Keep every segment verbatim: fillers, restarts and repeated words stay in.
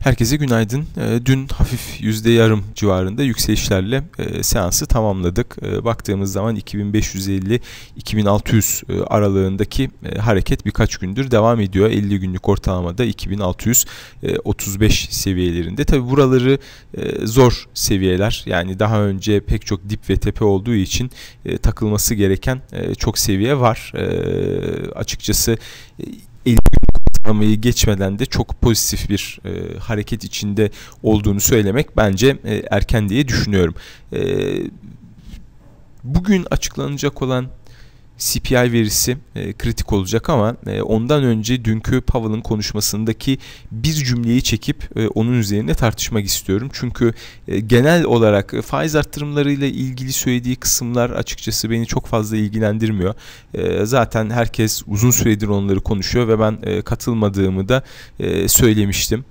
Herkese günaydın. Dün hafif yüzde yarım civarında yükselişlerle seansı tamamladık. Baktığımız zaman iki bin beş yüz elli - iki bin altı yüz aralığındaki hareket birkaç gündür devam ediyor. elli günlük ortalamada iki bin altı yüz otuz beş seviyelerinde. Tabi buraları zor seviyeler. Yani daha önce pek çok dip ve tepe olduğu için takılması gereken çok seviye var. Açıkçası elli ortalamayı geçmeden de çok pozitif bir e, hareket içinde olduğunu söylemek bence e, erken diye düşünüyorum. E, bugün açıklanacak olan C P I verisi e, kritik olacak ama e, ondan önce dünkü Powell'ın konuşmasındaki bir cümleyi çekip e, onun üzerine tartışmak istiyorum. Çünkü e, genel olarak e, faiz arttırımlarıyla ilgili söylediği kısımlar açıkçası beni çok fazla ilgilendirmiyor. E, zaten herkes uzun süredir onları konuşuyor ve ben e, katılmadığımı da e, söylemiştim.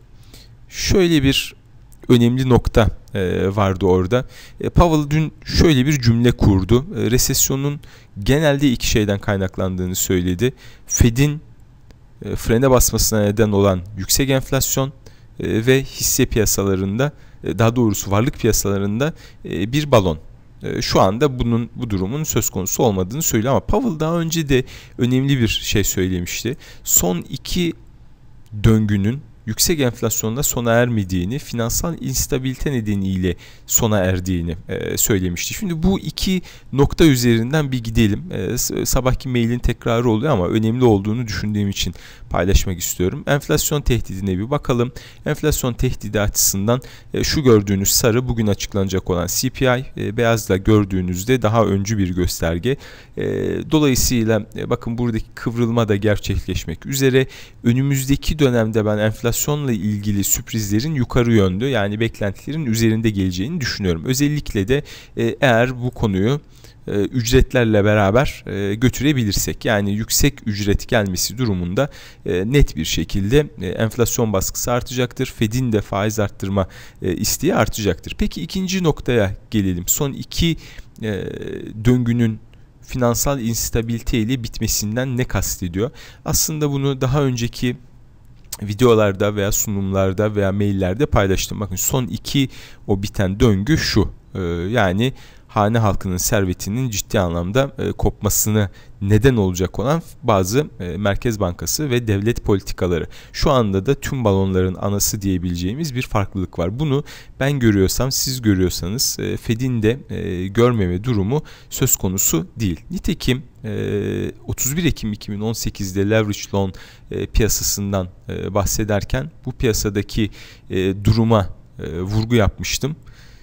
Şöyle bir önemli nokta e, vardı orada. E, Powell dün şöyle bir cümle kurdu. E, resesyonun genelde iki şeyden kaynaklandığını söyledi. Fed'in e, frene basmasına neden olan yüksek enflasyon e, ve hisse piyasalarında, e, daha doğrusu varlık piyasalarında e, bir balon. E, şu anda bunun bu durumun söz konusu olmadığını söylüyor ama Powell daha önce de önemli bir şey söylemişti. Son iki döngünün yüksek enflasyonla sona ermediğini, finansal instabilite nedeniyle sona erdiğini e, söylemişti. Şimdi bu iki nokta üzerinden bir gidelim. E, sabahki mailin tekrarı oluyor ama önemli olduğunu düşündüğüm için paylaşmak istiyorum. Enflasyon tehdidine bir bakalım. Enflasyon tehdidi açısından e, şu gördüğünüz sarı bugün açıklanacak olan C P I, e, beyazla gördüğünüzde daha öncü bir gösterge. E, dolayısıyla e, bakın buradaki kıvrılma da gerçekleşmek üzere. Önümüzdeki dönemde ben enflasyonla ilgili sürprizlerin yukarı yönlü, yani beklentilerin üzerinde geleceğini düşünüyorum. Özellikle de e, eğer bu konuyu e, ücretlerle beraber e, götürebilirsek, yani yüksek ücret gelmesi durumunda e, net bir şekilde e, enflasyon baskısı artacaktır. Fed'in de faiz arttırma e, isteği artacaktır. Peki ikinci noktaya gelelim. Son iki e, döngünün finansal instabilite ile bitmesinden ne kastediyor? Aslında bunu daha önceki videolarda veya sunumlarda veya maillerde paylaştım. Bakın son iki o biten döngü şu. Ee, yani hane halkının servetinin ciddi anlamda e, kopmasını neden olacak olan bazı e, Merkez Bankası ve devlet politikaları. Şu anda da tüm balonların anası diyebileceğimiz bir farklılık var. Bunu ben görüyorsam, siz görüyorsanız e, Fed'in de e, görmeme durumu söz konusu değil. Nitekim e, otuz bir Ekim iki bin on sekiz'de leverage loan e, piyasasından e, bahsederken bu piyasadaki e, duruma e, vurgu yapmıştım.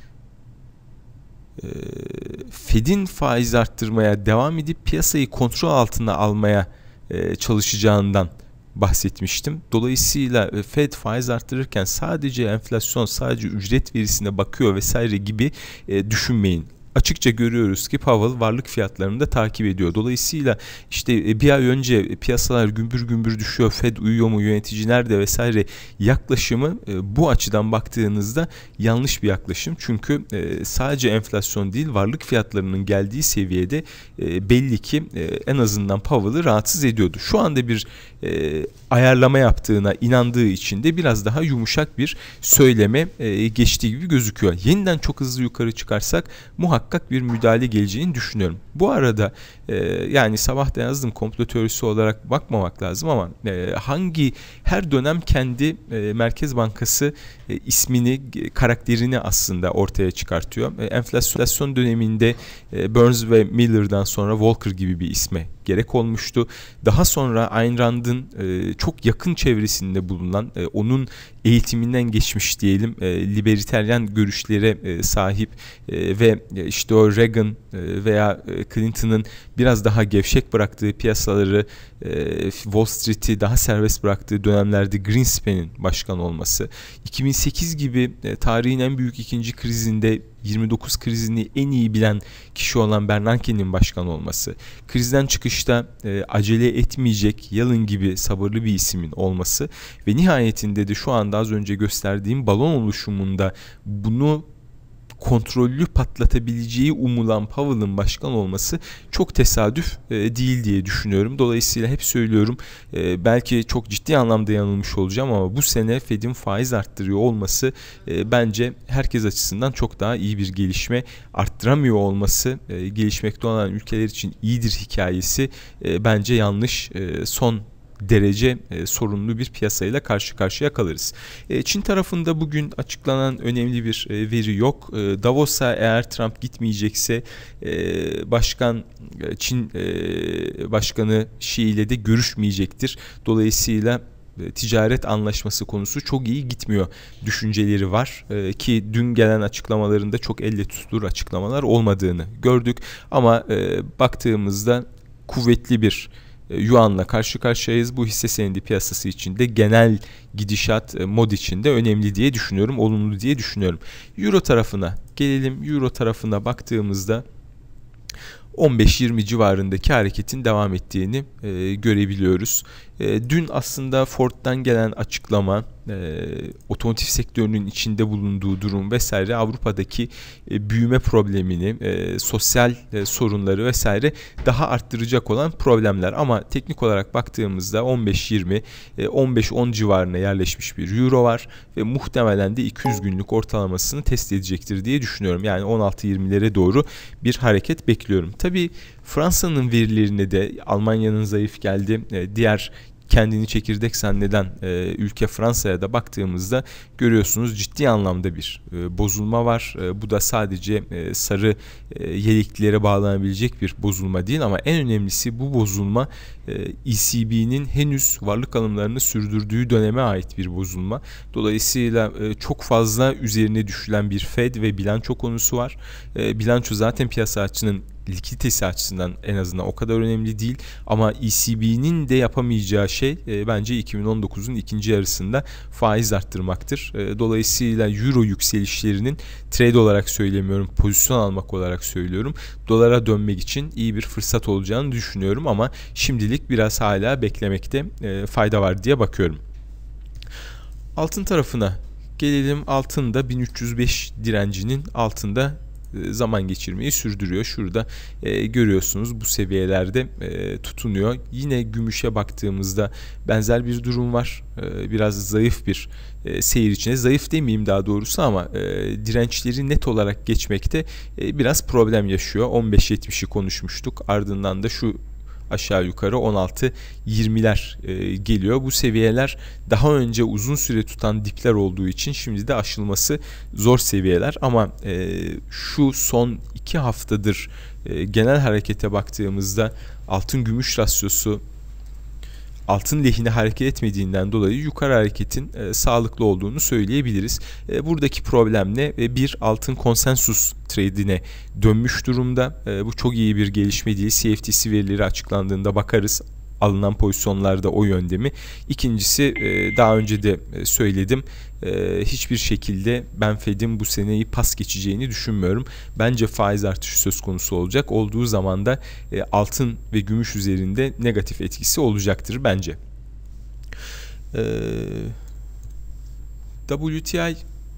Fed'in faiz arttırmaya devam edip piyasayı kontrol altına almaya çalışacağından bahsetmiştim. Dolayısıyla Fed faiz arttırırken sadece enflasyon, sadece ücret verisine bakıyor vesaire gibi düşünmeyin. Açıkça görüyoruz ki Powell varlık fiyatlarını da takip ediyor. Dolayısıyla işte bir ay önce piyasalar gümbür gümbür düşüyor, Fed uyuyor mu, yönetici nerede vesaire yaklaşımı bu açıdan baktığınızda yanlış bir yaklaşım. Çünkü sadece enflasyon değil, varlık fiyatlarının geldiği seviyede belli ki en azından Powell'ı rahatsız ediyordu. Şu anda bir ayarlama yaptığına inandığı için de biraz daha yumuşak bir söyleme geçtiği gibi gözüküyor. Yeniden çok hızlı yukarı çıkarsak muhakkak bir müdahale geleceğini düşünüyorum. Bu arada e, yani sabah da yazdım, komplo teorisi olarak bakmamak lazım ama e, hangi her dönem kendi e, Merkez Bankası e, ismini, e, karakterini aslında ortaya çıkartıyor. E, enflasyon döneminde e, Burns ve Miller'dan sonra Volcker gibi bir isme gerek olmuştu. Daha sonra Ayn Rand'ın e, çok yakın çevresinde bulunan, e, onun eğitiminden geçmiş diyelim, e, libertaryen görüşlere e, sahip e, ve işte o Reagan e, veya Clinton'ın biraz daha gevşek bıraktığı piyasaları, e, Wall Street'i daha serbest bıraktığı dönemlerde Greenspan'in başkan olması, iki bin sekiz gibi e, tarihin en büyük ikinci krizinde yirmi dokuz krizini en iyi bilen kişi olan Bernanke'nin başkan olması, krizden çıkışta e, acele etmeyecek Yellen gibi sabırlı bir ismin olması ve nihayetinde de şu anda az önce gösterdiğim balon oluşumunda bunu kontrollü patlatabileceği umulan Powell'ın başkan olması çok tesadüf e, değil diye düşünüyorum. Dolayısıyla hep söylüyorum, e, belki çok ciddi anlamda yanılmış olacağım ama bu sene Fed'in faiz arttırıyor olması e, bence herkes açısından çok daha iyi bir gelişme. Arttıramıyor olması e, gelişmekte olan ülkeler için iyidir hikayesi e, bence yanlış. E, son derece e, sorunlu bir piyasayla karşı karşıya kalırız. E, Çin tarafında bugün açıklanan önemli bir e, veri yok. E, Davos'a eğer Trump gitmeyecekse e, başkan Çin e, başkanı Xi ile de görüşmeyecektir. Dolayısıyla e, ticaret anlaşması konusu çok iyi gitmiyor düşünceleri var. E, ki dün gelen açıklamalarında çok elle tutulur açıklamalar olmadığını gördük. Ama e, baktığımızda kuvvetli bir Yuan'la karşı karşıyayız. Bu hisse senedi piyasası içinde genel gidişat mod içinde önemli diye düşünüyorum. Olumlu diye düşünüyorum. Euro tarafına gelelim. Euro tarafına baktığımızda on beş yirmi civarındaki hareketin devam ettiğini e, görebiliyoruz. E, dün aslında Ford'dan gelen açıklama, e, otomotiv sektörünün içinde bulunduğu durum vesaire, Avrupa'daki e, büyüme problemini, e, sosyal e, sorunları vesaire daha arttıracak olan problemler. Ama teknik olarak baktığımızda on beş yirmi, e, on beş on civarına yerleşmiş bir euro var ve muhtemelen de iki yüz günlük ortalamasını test edecektir diye düşünüyorum. Yani on altı yirmilere doğru bir hareket bekliyorum. Tabii Fransa'nın verilerine de Almanya'nın zayıf geldi, e, diğer kendini çekirdek zanneden e, ülke Fransa'ya da baktığımızda görüyorsunuz ciddi anlamda bir e, bozulma var. E, bu da sadece e, sarı e, yeleklilere bağlanabilecek bir bozulma değil ama en önemlisi bu bozulma e, E C B'nin henüz varlık alımlarını sürdürdüğü döneme ait bir bozulma. Dolayısıyla e, çok fazla üzerine düşülen bir Fed ve bilanço konusu var. E, bilanço zaten piyasa açısından, likiditesi açısından en azından o kadar önemli değil ama E C B'nin de yapamayacağı şey e, bence iki bin on dokuzun ikinci yarısında faiz arttırmaktır. E, dolayısıyla euro yükselişlerinin, trade olarak söylemiyorum, pozisyon almak olarak söylüyorum, dolara dönmek için iyi bir fırsat olacağını düşünüyorum ama şimdilik biraz hala beklemekte e, fayda var diye bakıyorum. Altın tarafına gelelim. Altın da bin üç yüz beş direncinin altında zaman geçirmeyi sürdürüyor. Şurada e, görüyorsunuz bu seviyelerde e, tutunuyor. Yine gümüşe baktığımızda benzer bir durum var. E, biraz zayıf bir e, seyir içinde. Zayıf demeyeyim daha doğrusu ama e, dirençleri net olarak geçmekte e, biraz problem yaşıyor. on beş yetmişi konuşmuştuk. Ardından da şu aşağı yukarı on altı yirmiler e, geliyor. Bu seviyeler daha önce uzun süre tutan dipler olduğu için şimdi de aşılması zor seviyeler ama e, şu son iki haftadır e, genel harekete baktığımızda altın gümüş rasyosu altın lehine hareket etmediğinden dolayı yukarı hareketin e, sağlıklı olduğunu söyleyebiliriz. E, buradaki problem ne? E, bir, altın konsensus trade'ine dönmüş durumda. E, bu çok iyi bir gelişme değil. C F T C verileri açıklandığında bakarız. Alınan pozisyonlarda o yönde mi? İkincisi, e, daha önce de söyledim. E, hiçbir şekilde ben Fed'in bu seneyi pas geçeceğini düşünmüyorum. Bence faiz artışı söz konusu olacak. Olduğu zaman da e, altın ve gümüş üzerinde negatif etkisi olacaktır bence. E, W T I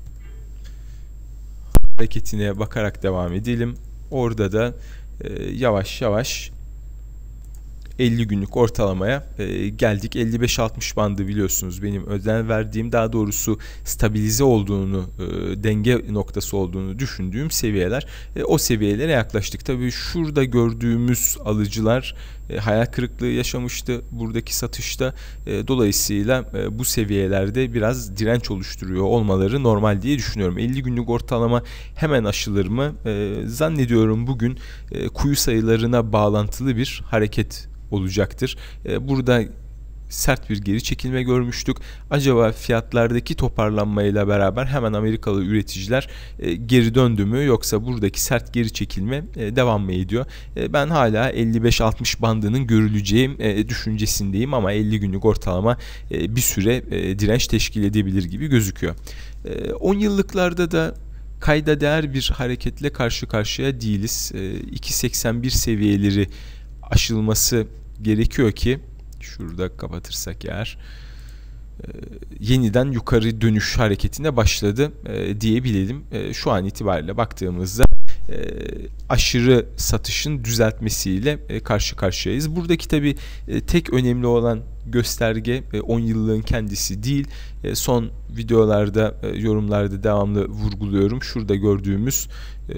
hareketine bakarak devam edelim. Orada da e, yavaş yavaş elli günlük ortalamaya e, geldik. elli beş altmış bandı biliyorsunuz benim özen verdiğim, daha doğrusu stabilize olduğunu, e, denge noktası olduğunu düşündüğüm seviyeler. E, o seviyelere yaklaştık. Tabii şurada gördüğümüz alıcılar e, hayal kırıklığı yaşamıştı buradaki satışta. E, dolayısıyla e, bu seviyelerde biraz direnç oluşturuyor olmaları normal diye düşünüyorum. elli günlük ortalama hemen aşılır mı? E, zannediyorum bugün e, kuyu sayılarına bağlantılı bir hareket olacaktır. Burada sert bir geri çekilme görmüştük. Acaba fiyatlardaki toparlanmayla beraber hemen Amerikalı üreticiler geri döndü mü, yoksa buradaki sert geri çekilme devam mı ediyor? Ben hala elli beş altmış bandının görüleceği düşüncesindeyim ama elli günlük ortalama bir süre direnç teşkil edebilir gibi gözüküyor. on yıllıklarda da kayda değer bir hareketle karşı karşıya değiliz. iki seksen bir seviyeleri aşılması gerekiyor ki, şurada kapatırsak eğer, yeniden yukarı dönüş hareketine başladı e, diyebilelim. E, şu an itibariyle baktığımızda e, aşırı satışın düzeltmesiyle e, karşı karşıyayız. Buradaki tabii e, tek önemli olan gösterge e, on yıllığın kendisi değil. E, son videolarda, e, yorumlarda devamlı vurguluyorum. Şurada gördüğümüz e,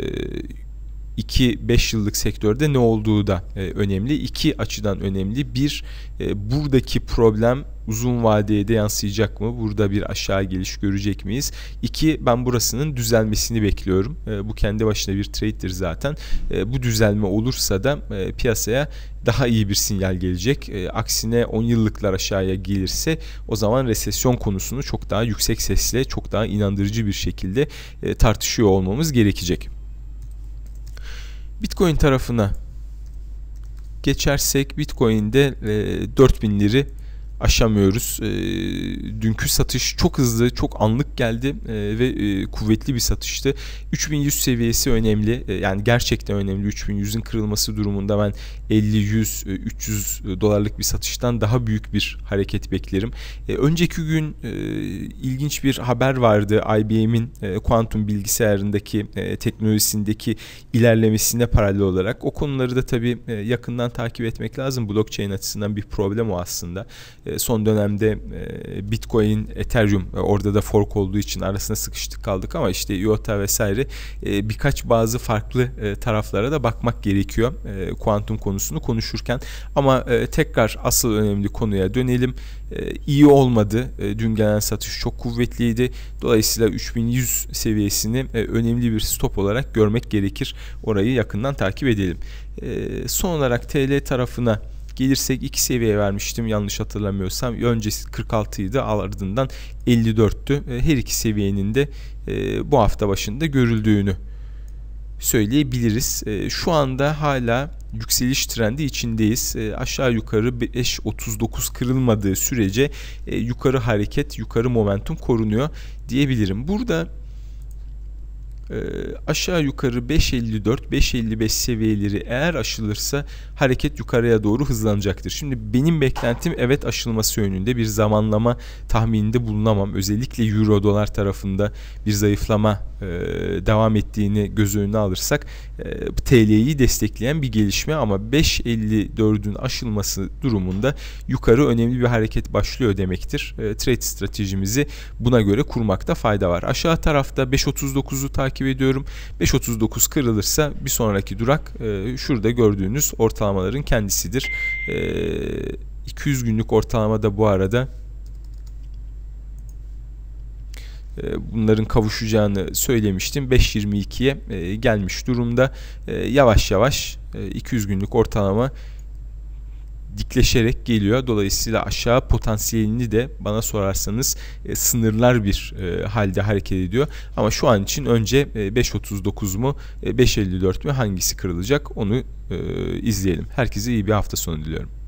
iki beş yıllık sektörde ne olduğu da e, önemli. İki açıdan önemli. Bir, e, buradaki problem uzun vadeye de yansıyacak mı? Burada bir aşağı geliş görecek miyiz? İki, ben burasının düzelmesini bekliyorum. E, bu kendi başına bir trade'dir zaten. E, bu düzelme olursa da e, piyasaya daha iyi bir sinyal gelecek. E, aksine on yıllıklar aşağıya gelirse o zaman resesyon konusunu çok daha yüksek sesle, çok daha inandırıcı bir şekilde e, tartışıyor olmamız gerekecek. Bitcoin tarafına geçersek, Bitcoin'de e, dört binleri aşamıyoruz. E, dünkü satış çok hızlı, çok anlık geldi e, ve e, kuvvetli bir satıştı. üç bin yüz seviyesi önemli. E, yani gerçekten önemli. üç bin yüzün kırılması durumunda ben elli, yüz, üç yüz dolarlık bir satıştan daha büyük bir hareket beklerim. E, önceki gün e, ilginç bir haber vardı. I B M'in e, kuantum bilgisayarındaki e, teknolojisindeki ilerlemesine paralel olarak. O konuları da tabii e, yakından takip etmek lazım. Blockchain açısından bir problem o aslında. E, son dönemde e, Bitcoin, Ethereum e, orada da fork olduğu için arasına sıkıştık kaldık ama işte I O T A vesaire e, birkaç bazı farklı e, taraflara da bakmak gerekiyor e, kuantum konusunu konuşurken. Ama e, tekrar asıl önemli konuya dönelim. E, iyi olmadı. E, dün gelen satış çok kuvvetliydi. Dolayısıyla üç bin yüz seviyesini e, önemli bir stop olarak görmek gerekir. Orayı yakından takip edelim. E, son olarak T L tarafına gelirsek iki seviye vermiştim yanlış hatırlamıyorsam. Öncesi kırk altı idi, ardından elli dörttü. Her iki seviyenin de bu hafta başında görüldüğünü söyleyebiliriz. Şu anda hala yükseliş trendi içindeyiz. Aşağı yukarı beş otuz dokuz kırılmadığı sürece yukarı hareket, yukarı momentum korunuyor diyebilirim. Burada E, aşağı yukarı beş elli dört beş elli beş seviyeleri eğer aşılırsa hareket yukarıya doğru hızlanacaktır. Şimdi benim beklentim evet aşılması yönünde, bir zamanlama tahmininde bulunamam. Özellikle Euro dolar tarafında bir zayıflama e, devam ettiğini göz önüne alırsak e, T L'yi destekleyen bir gelişme, ama beş elli dördün aşılması durumunda yukarı önemli bir hareket başlıyor demektir. E, trade stratejimizi buna göre kurmakta fayda var. Aşağı tarafta beş otuz dokuzu takip ediyorum. beş otuz dokuz kırılırsa bir sonraki durak e, şurada gördüğünüz ortalamaların kendisidir. E, iki yüz günlük ortalama da bu arada e, bunların kavuşacağını söylemiştim. beş yirmi ikiye e, gelmiş durumda. E, yavaş yavaş e, iki yüz günlük ortalama dikleşerek geliyor. Dolayısıyla aşağı potansiyelini de bana sorarsanız e, sınırlar bir e, halde hareket ediyor. Ama şu an için önce e, beş otuz dokuz mu e, beş elli dört mü, hangisi kırılacak onu e, izleyelim. Herkese iyi bir hafta sonu diliyorum.